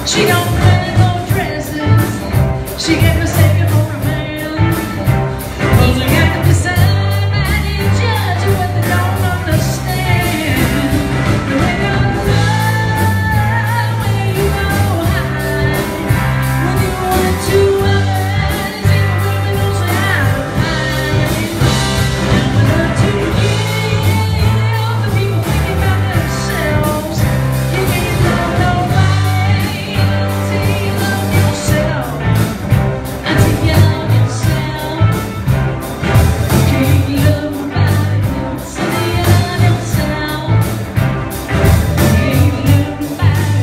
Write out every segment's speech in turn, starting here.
She don't wear no dresses. She get mistaken for a man. Cause they got to decide and judge what they don't understand. When you love, when you go high, when you want to others, and women don't say I'm fine. And when I do give, the people thinking about themselves. You can't love nobody until you love yourself. Until you love yourself. You can't love nobody until you love yourself. You can't love nobody.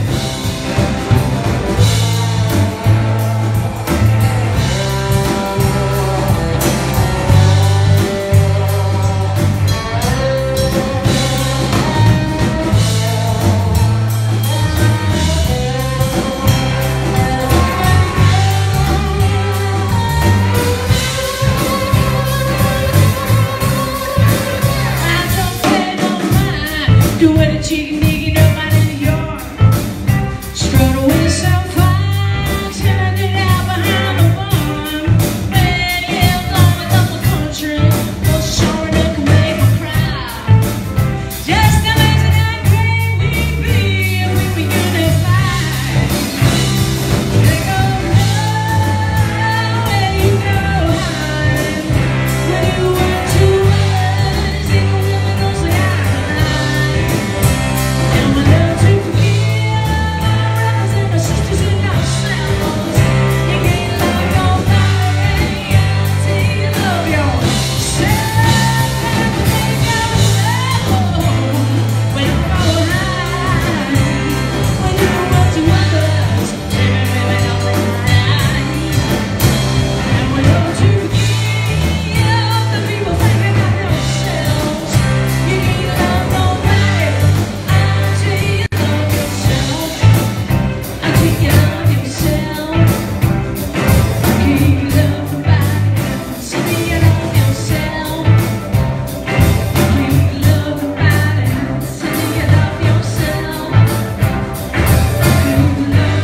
I don't pay no mind. Do what a chicken nigga nobody in the yard. Strut away so fine. Turn it out behind the barn. Red hills on the double country. No sure enough can make me cry. Just imagine how great we'd be if we were unified. They go low, where you go high. When you want to others, and the women don't say I'm lying. And we love to forgive our brothers and our sisters and ourselves. You can't love nobody until you love yourself. And make yourself when you go high. When you want to others, and the women don't say I'm lying. And we love to forgive the people thinking about themselves. You can't love nobody until you love yourself. Until you love yourself. You can't love nobody until you love yourself. You can't love nobody until you love yourself. You can't love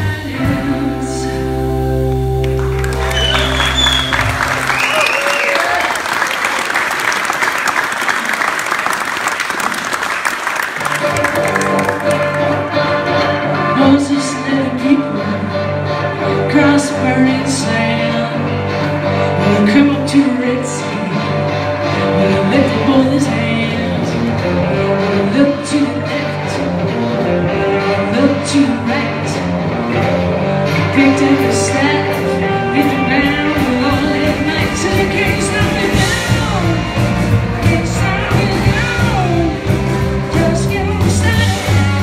nobody. Moses led the people across the burning sand. When he come up to the Red Sea, when he lifted both his hands, when he looked to the left, looked to the right, he picked up his staff, hit the ground all that night till he can't stop it now. Can't stop it now. Just get on started.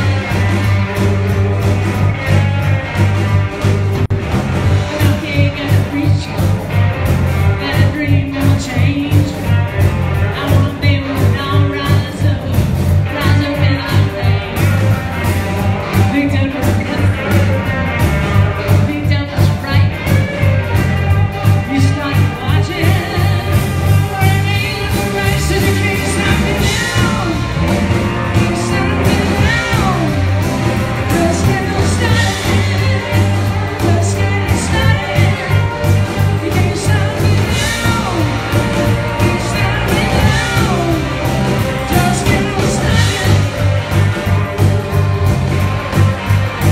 Gotta preach, gotta dream, gotta change. I wanna be with all rise up in our day. Picked up his left, picked up his right. You start watching, running the race, and you can't stop it now. Can't stop it now. Just get on started. Just get started. You can't stop me now. Can't stop me now. Just get on started.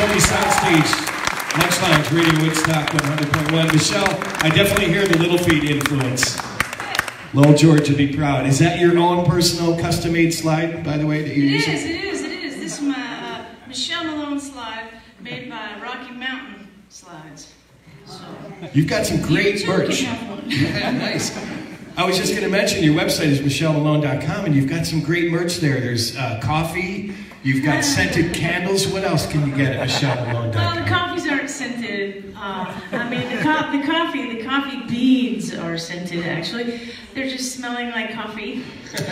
Utopia Soundstage, Lunch Lounge, Radio Woodstock 100.1. Michelle, I definitely hear the Little Feet influence. Lowell George would be proud. Is that your own personal custom-made slide, by the way, that you're using? It is. This is my Michelle Malone slide made by Rocky Mountain Slides. So, you've got some great merch. Yeah, nice. I was just going to mention your website is michellemalone.com, and you've got some great merch there. There's coffee, you've got scented candles. What else can you get at michellemalone.com? Well, the coffees aren't scented. I mean, the coffee beans are scented, actually. They're just smelling like coffee.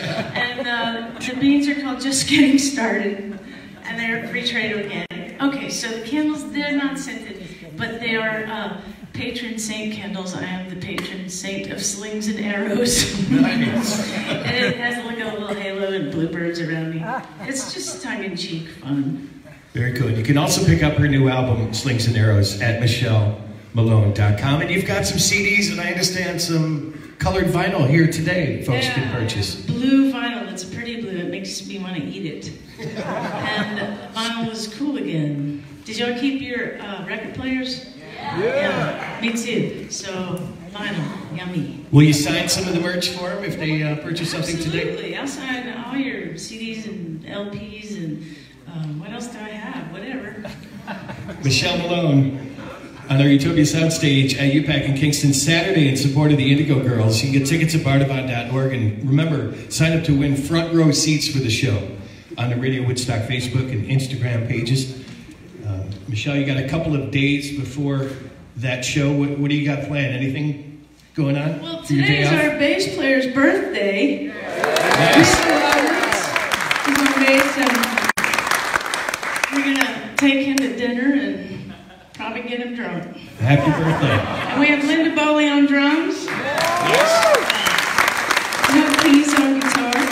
And the beans are called Just Getting Started, and they're free trade organic. Okay, so the candles, they're not scented, but they are patron saint candles. I am the patron saint of slings and arrows. Nice. And it has like a little halo and bluebirds around me. It's just tongue-in-cheek fun. Very cool. You can also pick up her new album, Slings and Arrows, at michellemalone.com. And you've got some CDs and I understand some colored vinyl here today folks can purchase. Blue vinyl. It's pretty blue. It makes me want to eat it. And vinyl is cool again. Did y'all keep your record players? Yeah, me too. So, vinyl, yummy. Will you sign some of the merch for them if they purchase something today? Absolutely. I'll sign all your CDs and LPs and what else do I have? Whatever. Michelle Malone on our Utopia Soundstage at UPAC in Kingston Saturday in support of the Indigo Girls. You can get tickets at bardavon.org, and remember, sign up to win front row seats for the show on the Radio Woodstock Facebook and Instagram pages. Michelle, you got a couple of days before that show. What do you got planned? Anything going on? Well, today is our bass player's birthday. Nice. He's on bass, and we're going to take him to dinner and probably get him drunk. Happy birthday. And we have Linda Bowley on drums. Yes. We have Keys on guitar.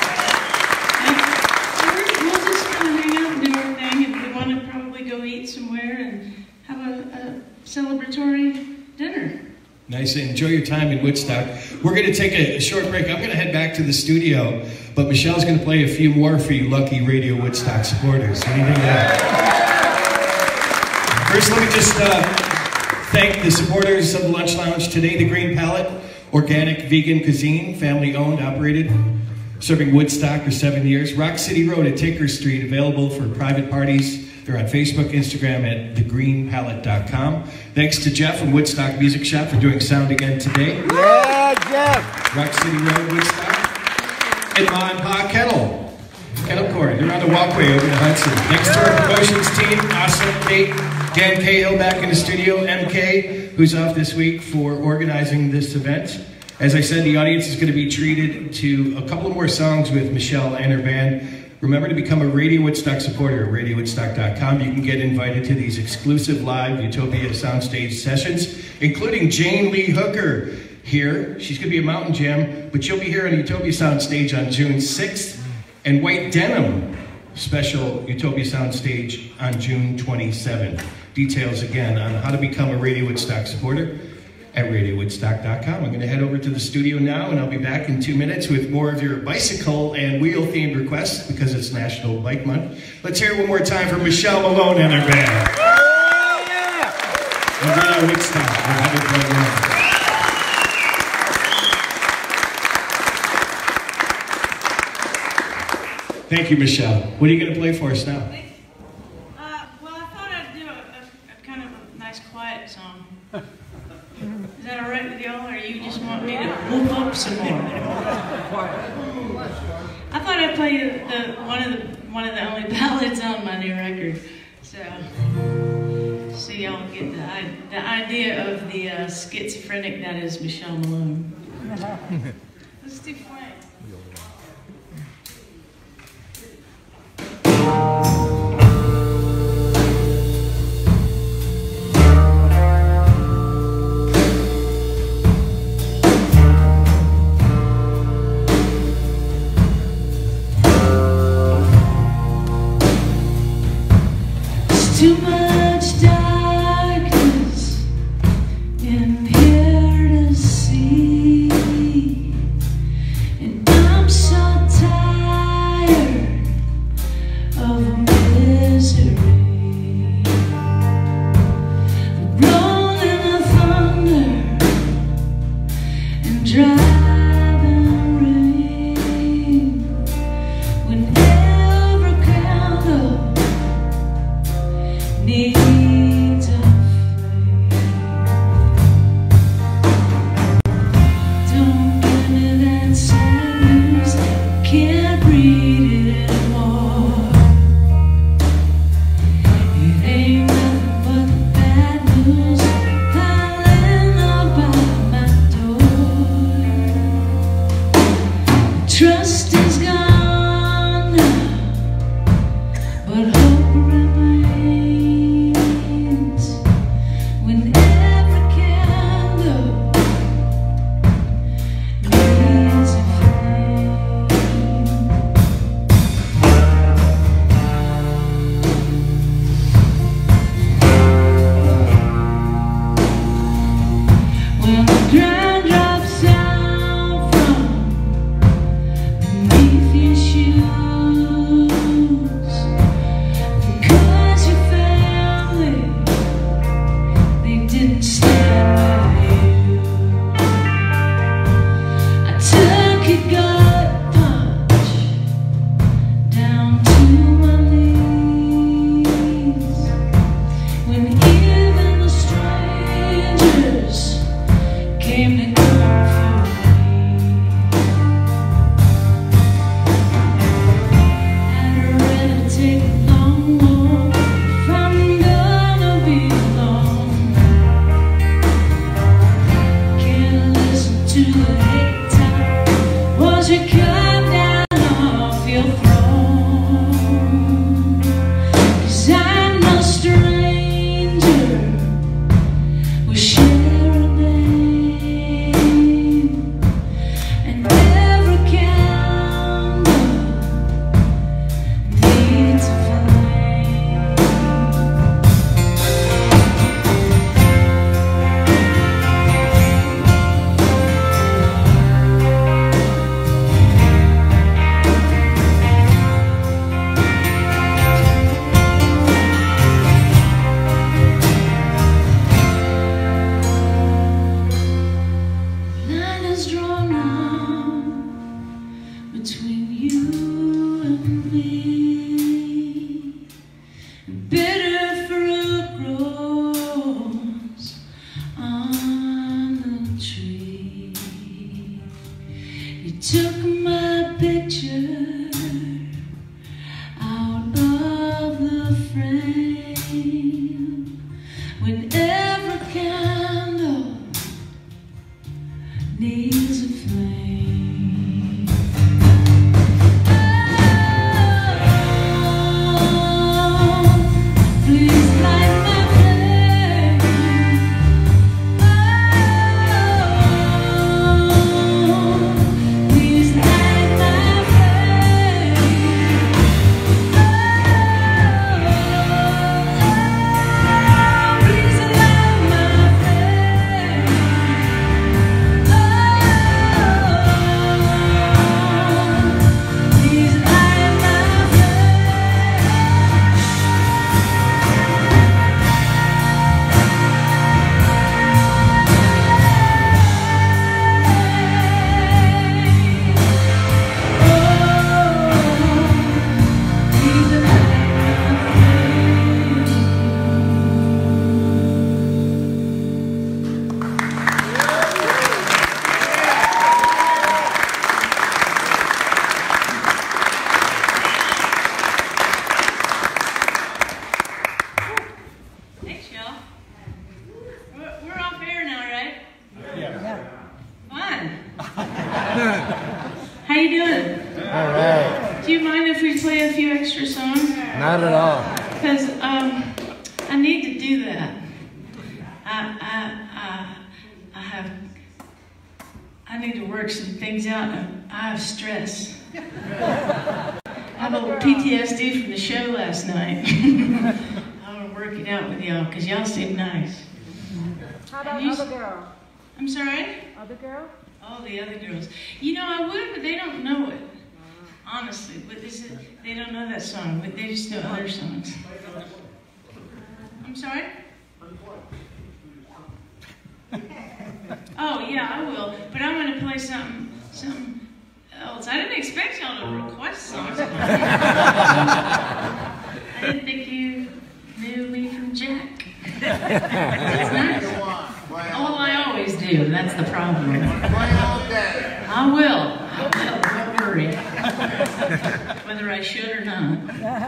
We'll just kind of hang out and do our thing, and we want to probably go eat somewhere and have a celebratory dinner. Nice. Enjoy your time in Woodstock. We're going to take a short break. I'm going to head back to the studio, but Michelle's going to play a few more for you lucky Radio Woodstock supporters. What do you think of that? First, let me just thank the supporters of the Lunch Lounge today. The Green Palette, organic vegan cuisine, family owned, operated, serving Woodstock for 7 years. Rock City Road at Tinker Street, available for private parties. They're on Facebook, Instagram at thegreenpalette.com. Thanks to Jeff from Woodstock Music Shop for doing sound again today. Yeah, Jeff! Rock City Road, Woodstock. And Ma and Pa Kettle Corey. They're on the walkway over to Hudson. Next to our promotions team, awesome Kate, Dan Cahill back in the studio, MK, who's off this week for organizing this event. As I said, the audience is going to be treated to a couple more songs with Michelle and her band. Remember to become a Radio Woodstock supporter at radiowoodstock.com. You can get invited to these exclusive live Utopia Soundstage sessions, including Jane Lee Hooker here. She's going to be a Mountain Jam, but she'll be here on Utopia Soundstage on June 6th, and White Denim special Utopia Soundstage on June 27th. Details again on how to become a Radio Woodstock supporter at radiowoodstock.com. I'm going to head over to the studio now, and I'll be back in 2 minutes with more of your bicycle and wheel-themed requests because it's National Bike Month. Let's hear it one more time for Michelle Malone and her band. And Radio Woodstock. Thank you, Michelle. What are you going to play for us now? Well, I thought I'd do a kind of a nice quiet song. Is that all right with y'all, or you just want me to whoop up some more? I thought I'd play you one of the only ballads on my new record, so y'all get the idea of the schizophrenic that is Michelle Malone. Let's do Flame. Too much darkness in here to see, and I'm so tired of misery. needs a flame. Don't give me that sad news, can't read it anymore. It ain't nothing but the bad news piling up by my door. Trust is gone now, but hope remains. When every candle needs a flame. When the ground drops down from beneath your shoes, because your family, they didn't stand by you. I took a gut punch down to my knees. When even the strangers came to comfort me. Had already taken a long walk if I'm gonna be alone. Can't listen to the hate talk. Won't you come down off your throne? 'Cause I'm no stranger, we share a name, and every candle needs a flame. Line is drawn now between you and me. Bitter fruit grows on the tree. You took my picture out of the frame. When every candle needs a flame. Oh, please light my flame. Oh, please light my flame. Oh, please light my flame. Thanks, y'all. We're off air now, right? Yeah. Fun. How you doing? All right. Do you mind if we play a few extra songs? Not at all. Because I need to do that. I need to work some things out. I have stress. I have a little PTSD from the show last night. I want to work it out with y'all because y'all seem nice. How about You- other girl? I'm sorry? Other girl? Oh, the other girls. You know, I would, but they don't know it. Honestly, but they don't know that song. But they just know other songs. I'm sorry? Oh yeah, I will. But I'm gonna play something else. I didn't expect y'all to request songs. I didn't think you knew me from That's nice. Oh, I always do. That's the problem. I will. Don't worry. Whether I should or not.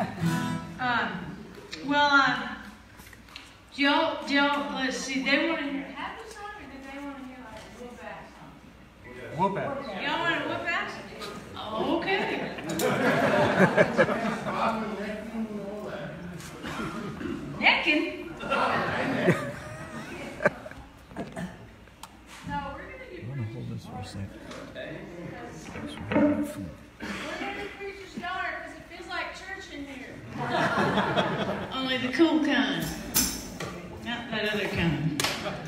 Let's see. They want to hear a happy song, or did they want to hear like a whoop-ass song? Whoop-ass. Y'all want a whoop-ass? Oh, okay. Necking? No, we're going to get Hold this for a second. We're gonna preach your daughter because it feels like church in here. Only the cool kind. Not that other kind.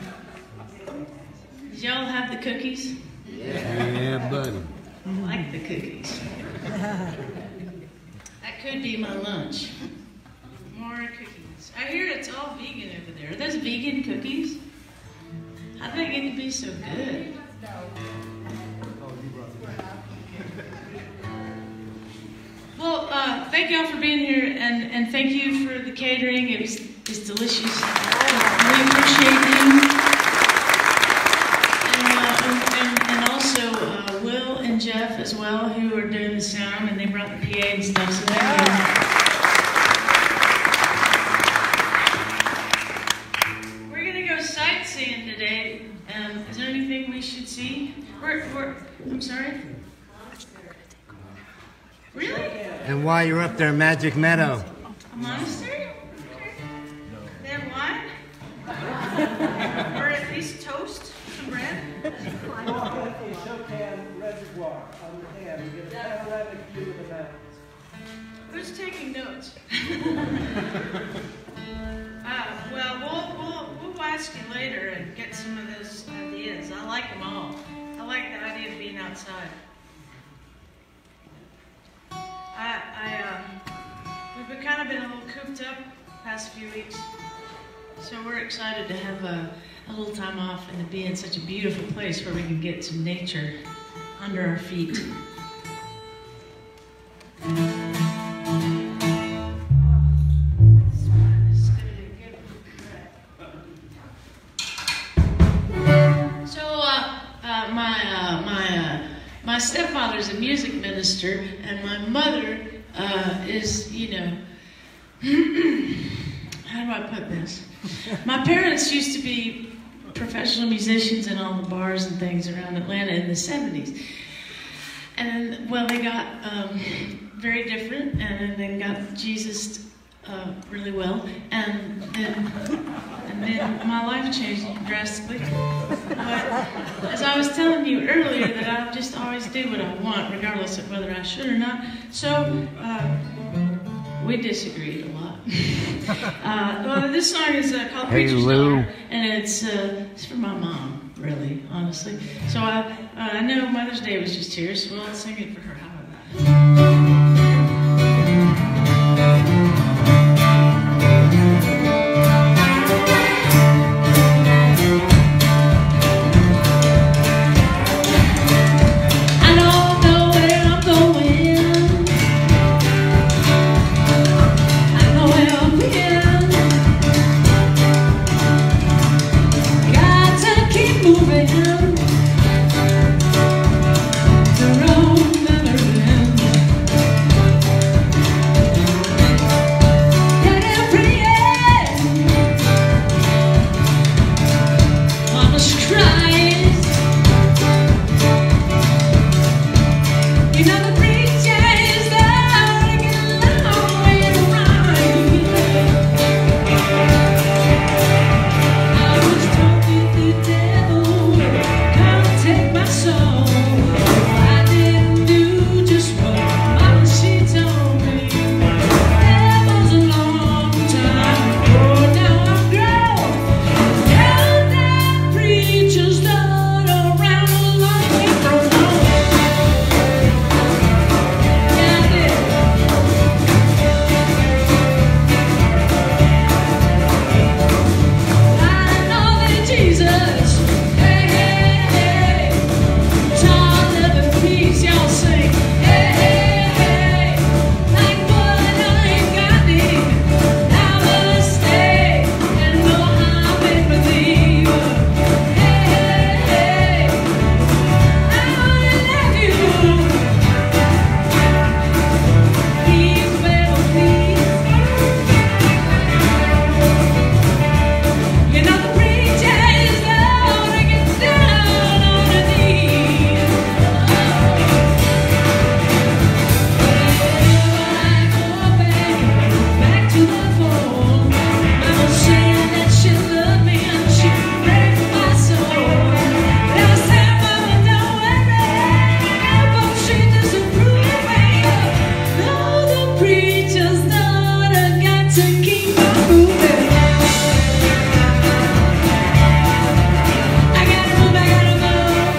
Did y'all have the cookies? Yeah, buddy. I like the cookies. That could be my lunch. More cookies. I hear it's all vegan over there. Are those vegan cookies? How do they get to be so good? Well, thank y'all for being here, and thank you for the catering. It's delicious. We appreciate you. And also Will and Jeff as well, who are doing the sound, and they brought the PA and stuff. So thank you. We're gonna go sightseeing today. Is there anything we should see? I'm sorry. Really? And while you're up there, Magic Meadow. A monastery? Then wine? Or at least toast? Some bread? Reservoir on the hand. You get a panoramic view of the mountains. Who's taking notes? We'll ask you later and get some of those ideas. I like them all. I like the idea of being outside. We've kind of been a little cooped up the past few weeks, so we're excited to have a little time off and to be in such a beautiful place where we can get some nature under our feet. My stepfather's a music minister, and my mother is, how do I put this? My parents used to be professional musicians in all the bars and things around Atlanta in the 70s. And, well, they got very different, and then got Jesus really well, and then my life changed drastically. But as I was telling you earlier, that I just always do what I want, regardless of whether I should or not. So we disagreed a lot. This song is called "Preacher's Daughter," and it's for my mom, really, honestly. So I know Mother's Day was just here, so I'll sing it for her. How about that? Ooh, baby. I gotta move, I gotta move.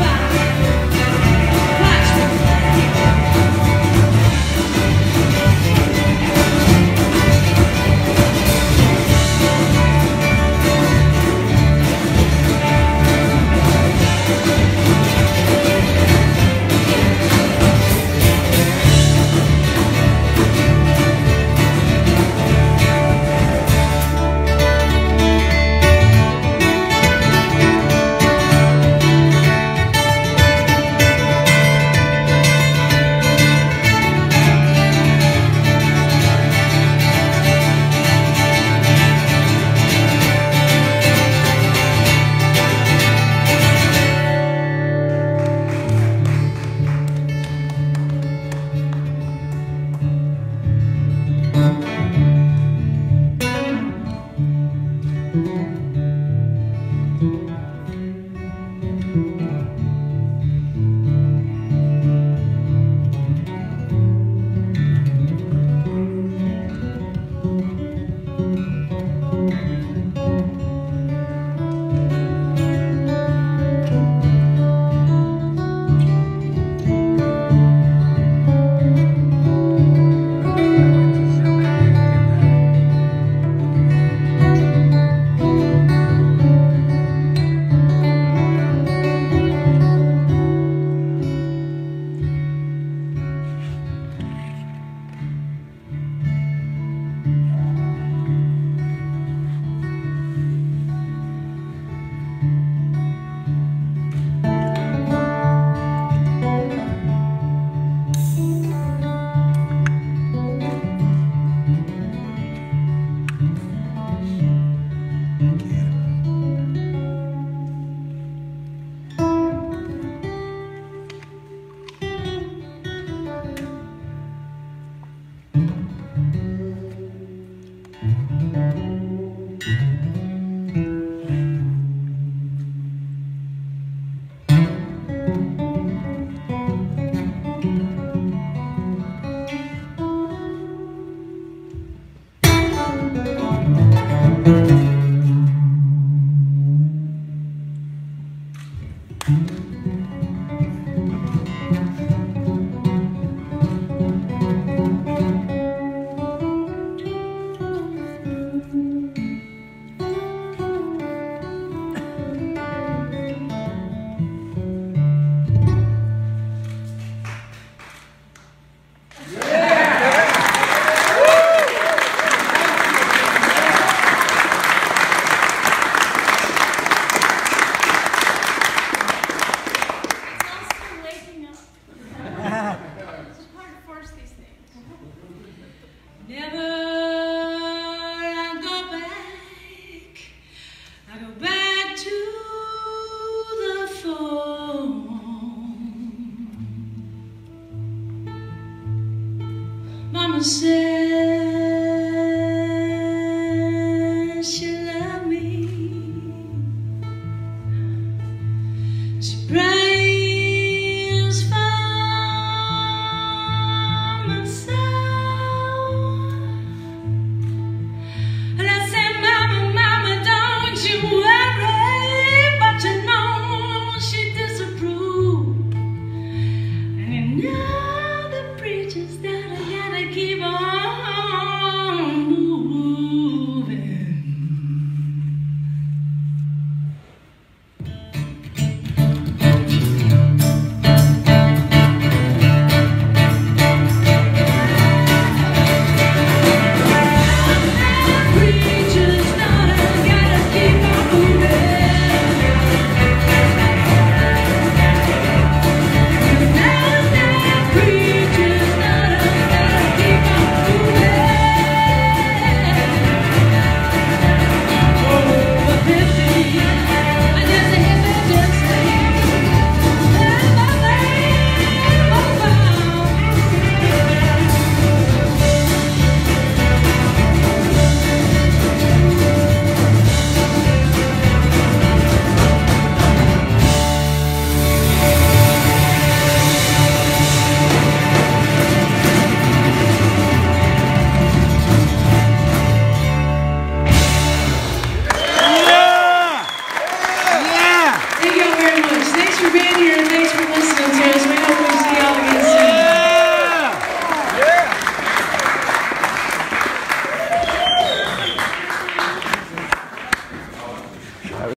Watch me. Mama said